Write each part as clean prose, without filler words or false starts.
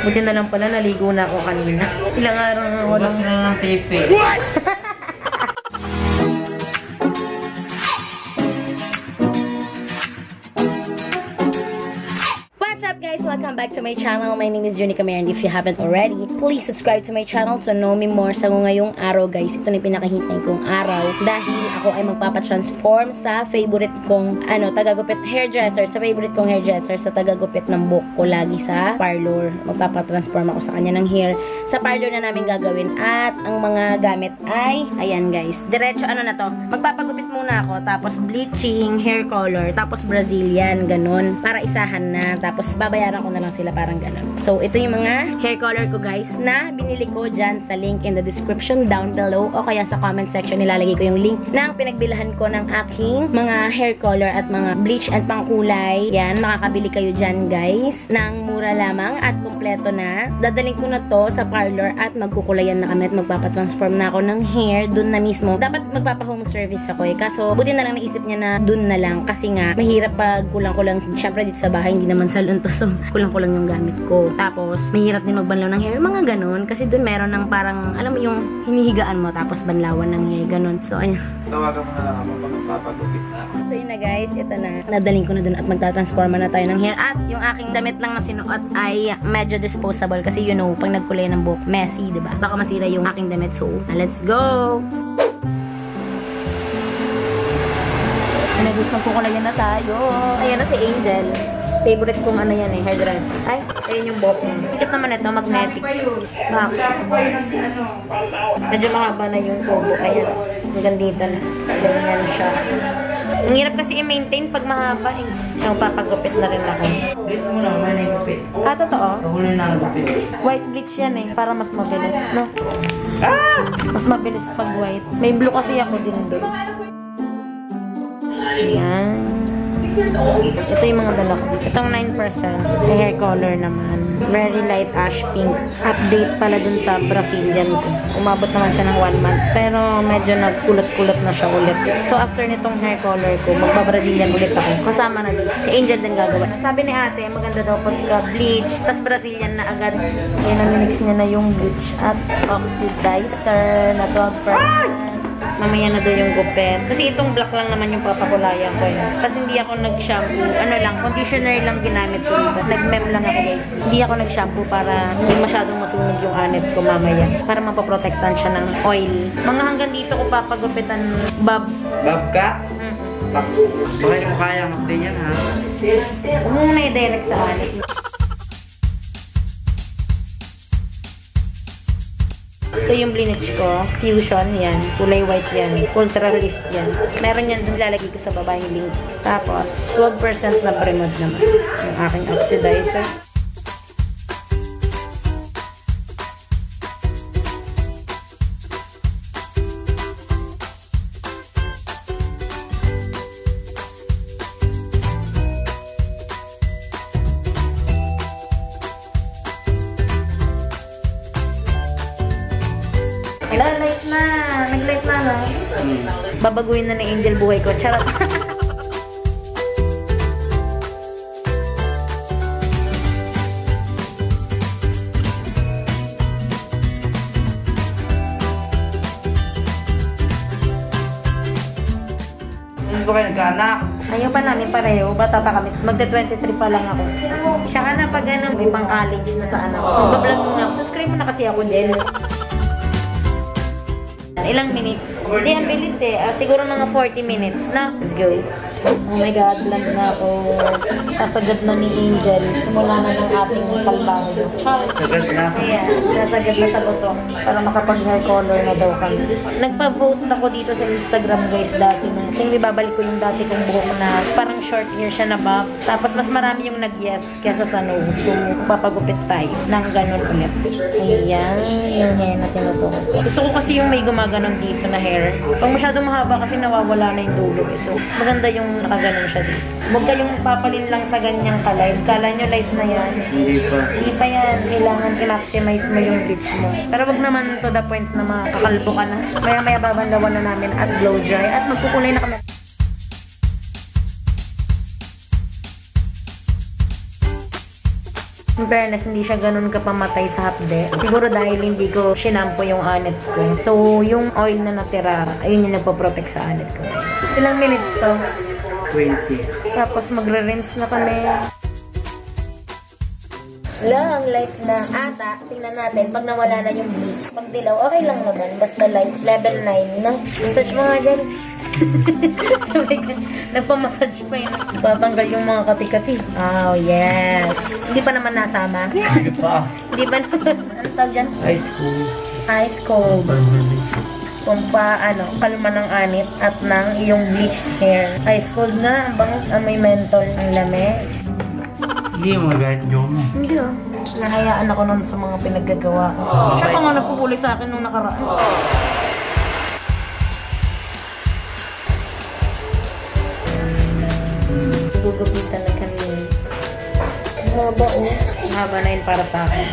Buti na lang pala, naligo na ako kanina. Ilang araw na ako lang ng TV. Welcome back to my channel. My name is Journey Camera, and if you haven't already, please subscribe to my channel to know me more sa ngayong araw, guys. Ito na yung pinakahintay kong araw dahil ako ay magpapatransform sa favorite kong tagagupit hairdresser, sa favorite kong hairdresser, sa tagagupit ng buhok ko lagi sa parlor. Magpapatransform ako sa kanya ng hair sa parlor na namin gagawin, at ang mga gamit ay ayan, guys. Diretso na to. Magpapagupit muna ako, tapos bleaching, hair color, tapos Brazilian, ganun, para isahan na, tapos babayaran ko na lang sila, parang ganun. So, ito yung mga hair color ko, guys, na binili ko dyan sa link in the description down below, o kaya sa comment section nilalagay ko yung link ng pinagbilahan ko ng aking mga hair color at mga bleach at pangkulay. Yan, makakabili kayo dyan, guys, ng mura lamang at kumpleto na. Dadaling ko na to sa parlor at magkukulayan na kami at magpapatransform na ako ng hair dun na mismo. Dapat magpapa-home service ako eh. Kaso, buti na lang naisip niya na dun na lang kasi nga, mahirap pag kulang-kulang. Siyempre, dito sa bahay, hindi naman salon to. So, kulang-kulang yung gamit ko. Tapos, mahirap din magbanlaw ng hair. Mga ganun. Kasi dun meron ng parang, alam mo yung hinihigaan mo, tapos banlawan ng hair. Ganun. So, ayun. Tawagan mo na lang ako pag magpapagupit na ako. So, yun na, guys. Ito na. Nadaling ko na dun at magtatransforma na tayo ng hair. At yung aking damit lang na sinuot ay medyo disposable. Kasi, you know, pag nagkulay ng buhok, messy, diba? Baka masira yung aking damit. So, let's go! Gusto magkukulayan na tayo. Ayan na si Angel. Favorite kong yan eh, hairdresser. Ay, ayun yung buhok niya. Sikit naman ito, magnetic. Medyo mahaba na yung kubo. Ayan. Hanggang dito na. Ganyan siya. Ang hirap kasi i-maintain pag mahaba eh. So, papagupit na rin ako. Gusto mo lang, may nagupit. Totoo? Kahuli na nagupit. White bleach yan eh. Para mas mabilis, no? Ah! Mas mabilis pag white. May blue kasi ako din doon. Ayan. Ito yung mga dala ko. Itong 9%. Sa hair color naman. Very light ash pink. Update pala dun sa Brazilian ko. Umabot naman siya ng 1 month. Pero medyo nagkulot-kulot na siya ulit. So after nitong hair color ko, magpa-Brazilian ulit ako. Kasama na dito. Si Angel din gagawa. Sabi ni ate, maganda daw pagka-bleach. Tas Brazilian na agad. Kaya namimix niya na yung bleach at oxidizer na 12%. Mamaya na daw yung gupet. Kasi itong black lang naman yung papakulayan ko. Kasi hindi ako nag-shampoo. Conditioner lang ginamit ko. Nag-mem lang ako, guys. Hindi ako nag-shampoo para hindi masyadong masunog yung anit ko mamaya. Para mapaprotektan siya ng oil. Mga hanggang dito ko papagupitan, Bob. Bob ka? Baka hindi mo kaya mag-day yan, ha? Huwag mo na i-direct sa anit. Ito yung bleach ko. Fusion, yan. Kulay white yan. Ultra lift yan. Meron yan dun lalagay ko sa baba yung link. Tapos, 12% na Premod naman. Yung aking oxidizer. Light na. Nag-light na, no? Babaguhin na ni Angel buhay ko. Charot. Hindi ko kayo nagkaanak. Ayaw pa namin pareho. Bata pa kami. Magda-23 pa lang ako. Siya na pag may pang-college na sa anak. Magbablog mo na. Subscribe mo na kasi ako din. Ilang minutes? Hindi, ang bilis eh. Siguro mga 40 minutes na. Let's go. Oh my God, bland na ako. Sasagad na ni Angel. Simula na ng ating palbangyo. Sagad na. Ayan, nasagad na sa buto. Para makapag-hair color na daw kami. Nagpa-vote ako dito sa Instagram, guys, dati na. Kasi babalik ko yung dati kong buhok na parang short hair siya na bob. Tapos mas marami yung nag-yes kesa sa no. So, papagupit tayo ng ganun ulit. Ayan, yung hair na tinutukan ko. Gusto ko kasi yung may gumaganon dito na hair. Pag masyadong mahaba kasi nawawala na yung dulo. So, maganda yung nakaganon siya dito. Huwag kayong papalin lang sa ganyang ka-live. Kala nyo live na yan. Hindi pa. Hindi pa yan. Kailangan i-maximize mo yung bleach mo. Pero wag naman to the point na makakalbo ka na. Maya-maya babandawan na namin at blow dry. At magkukulay na kami. In fairness, hindi siya ganun kapamatay sa hapde. Siguro dahil hindi ko shinampo yung anit ko. So, yung oil na natira, ayun yung nagpo-protect sa anit ko. Ilang minutes to? 20. Tapos magre-rinse na kami. Lang, light na ata. Tingnan natin, pag nawala na yung bleach. Pag dilaw, okay lang naman. Basta light, level 9, no? Massage mo nga dyan. Nagpamassage pa yun. Tatanggal yung mga kati-kati. Oh, yes. Hindi pa naman nasama. Hindi pa. Hindi ba naman? Ano tawag dyan? Ice cold. Ice cold. Kung pa, kalma ng anit at ng iyong bleached hair. Ice cold na. Ang bangus, may mentol. Ang lamig. Hindi mo magagayat yung mo. Hindi oh. Nahayaan ako nun sa mga pinaggagawa ko. Siya pa nga nagpupuli sa akin nung nakaraan. Gugupitan na kami. Haba oh. Haba na yun para sa akin.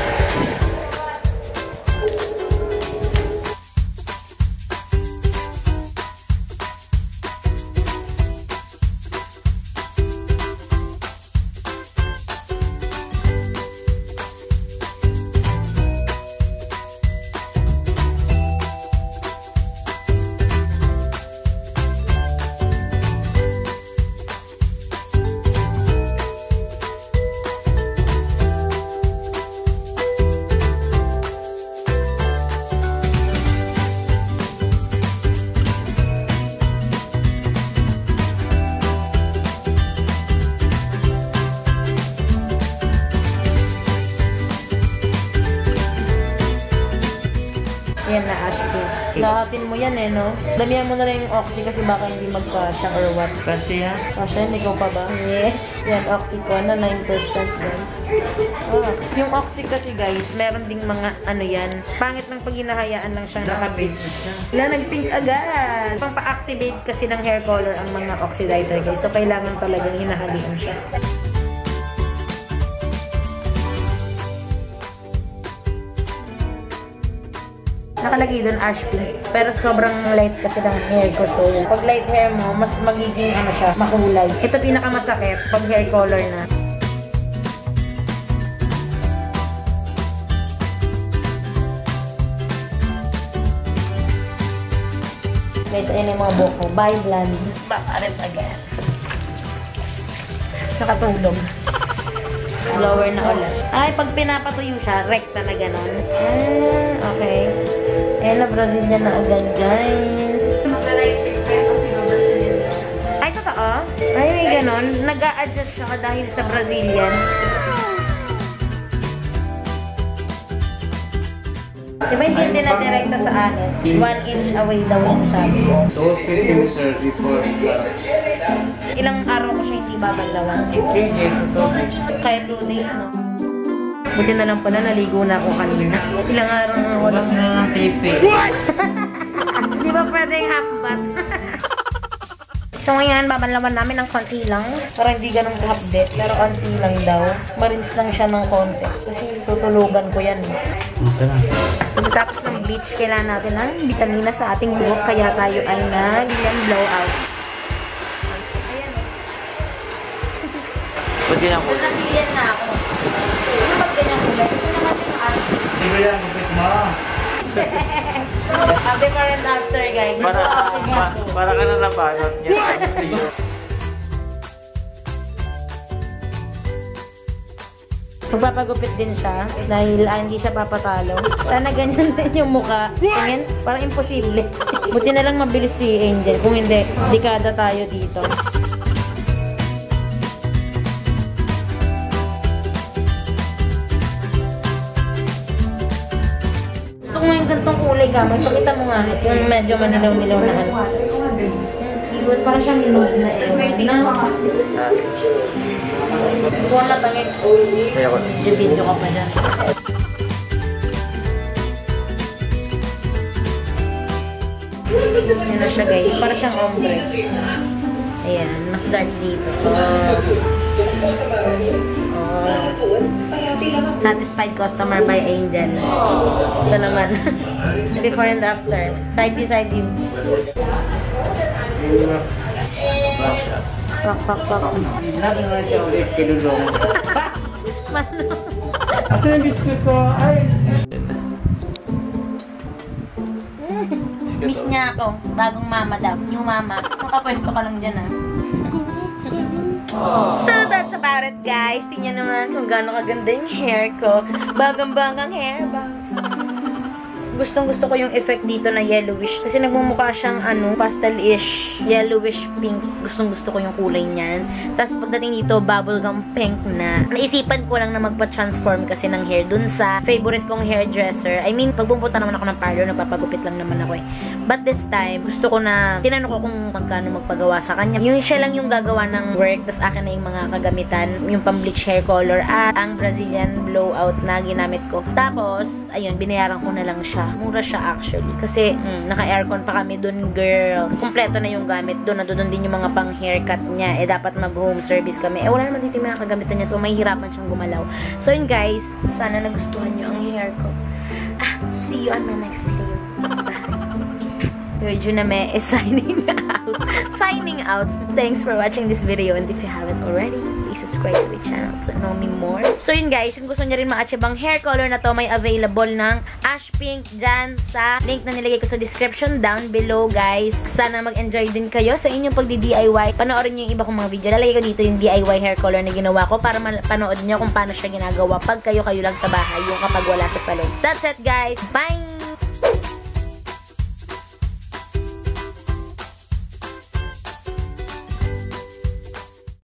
Yan na, Ashby. Lahatin mo yan eh, no? Damihan mo na lang yung oxy kasi baka hindi magkasya or what. Kasi ha? Kasya, ikaw pa ba? Yes. Yan, oxy ko na 9% yan. Yung oxy kasi guys, meron ding mga yan. Pangit ng pag hinahayaan lang siyang Naka-pink siya. Wala, nag-pink agad. Pang pa-activate kasi ng hair color ang mga oxidizer guys. So, kailangan talagang hinahalian siya. Nakalagay doon ash pink. Pero sobrang light kasi ng hair ko. So, pag light hair mo, mas magiging siya, makulay. Ito pinakamasakit pag hair color na. Guys, ayun yung mga buhok ko. Bye, blonde. Back-arit again. Nakatulog. Blower na ulit. Ay, pag pinapatuyo siya, rekta na gano'n. Okay. Ayan na, Brazilian na agad, guys. Ay, totoo? Ay, may gano'n. Nag-a-adjust siya dahil sa Brazilian. Diba hindi na direkta sa akin? 1 inch away daw yung sabi ko. So, user before. Ilang araw ko siya hindi babanlawan. 3 days ito. Kaya 2 days, no? Buti na lang pala, naligo na ako kanina. Ilang araw na ako lang. TV. Di ba pwedeng half bath? So ngayon, babanlawan namin ng konti lang. Para hindi ganun kahapde. Pero konti lang daw. Marins lang siya ng konti. Kasi tutulugan ko yan. Ito na. Tapos ng bleach, kailangan natin ng vitamina sa ating buhok. Kaya tayo ay nag-blowout. Pwede na ko. Nag-iyan na ako. Ano pag ganyan ko? Ito naman yung art. Sige yan, gupit mo. Before and after, guys. Para ka na nabanot niya. Magpapagupit din siya dahil hindi siya papatalo. Sana ganyan din yung mukha. Tingin, parang imposible. Buti na lang mabilis si Angel. Kung hindi, dekada tayo dito. Gusto ko yung gantong kulay ka. Magpakita mo nga. Yung medyo manilaw-nilaw na ano. Keyboard, parang siyang nude na buwan na tangit. Kaya ko. Video ka pa dyan. Yan na siya guys. Para siyang ombre. Ayan. Mas dark dito. Satisfied customer by Angel. Ito naman. Before and after. Side view, side view. Pak. Lagi na siya ulit kinulong. tikman. Ito yung biscuit ko. Ay! Miss niya ako. Bagong mama daw. New mama. Nakapwesto ka lang dyan, ah. So, that's about it, guys. Tingnan naman kung gaano kaganda yung hair ko. Bagang-bagang hair bangs. Gustong-gusto ko yung effect dito na yellowish. Kasi nagmumukha siyang, pastel-ish, yellowish pink. Gustong-gusto ko yung kulay niyan. Tapos, pagdating dito, bubblegum pink na. Naisipan ko lang na magpa-transform kasi ng hair dun sa favorite kong hairdresser. I mean, pag pumunta naman ako ng parlor, nagpapagupit lang naman ako eh. But this time, gusto ko na, tinanong ko kung magkano magpagawa sa kanya. Yung siya lang yung gagawa ng work, tapos akin na yung mga kagamitan, yung pang-bleach hair color at ang Brazilian blowout na ginamit ko. Tapos, ayun, binayaran ko na lang siya. Mura siya actually. Kasi, naka-aircon pa kami dun, girl. Kompleto na yung gamit dun. Nandun din yung mga pang-haircut niya. Eh, dapat mag-home service kami. Eh, wala naman dito yung mga kagamitan niya. So, may hirapan siyang gumalaw. So, yun guys. Sana nagustuhan niyo ang hair ko. See you on my next video. Bye. Juname is signing out. Signing out. Thanks for watching this video. And if you haven't already, please subscribe to my channel to know me more. So yun guys, kung gusto nyo rin ma-achieve ang hair color na to, may available ng ash pink dyan sa link na nilagay ko sa description down below guys. Sana mag-enjoy din kayo sa inyong pagdi-DIY. Panoorin nyo yung iba kong mga video. Lalagay ko dito yung DIY hair color na ginawa ko para panood nyo kung paano siya ginagawa pag kayo lang sa bahay, yung kapag wala sa salon. That's it guys. Bye!